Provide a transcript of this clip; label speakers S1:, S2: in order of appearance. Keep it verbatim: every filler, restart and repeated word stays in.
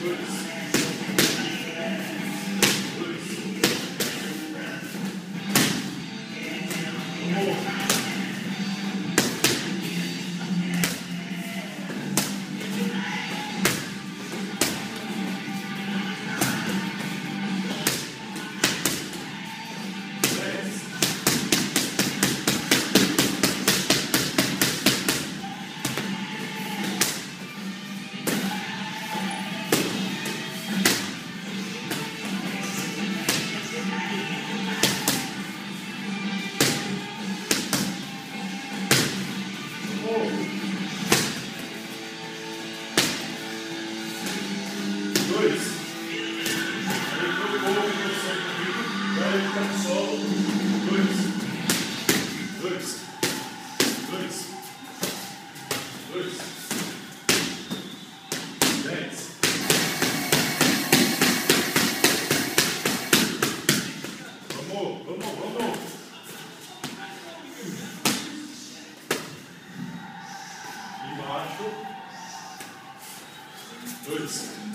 S1: Dois. Aí foi bom, você vai ficar no solo. Dois. Dois. Dois. Dois. Dez. Vamos, vamos, vamos. Embaixo. Dois.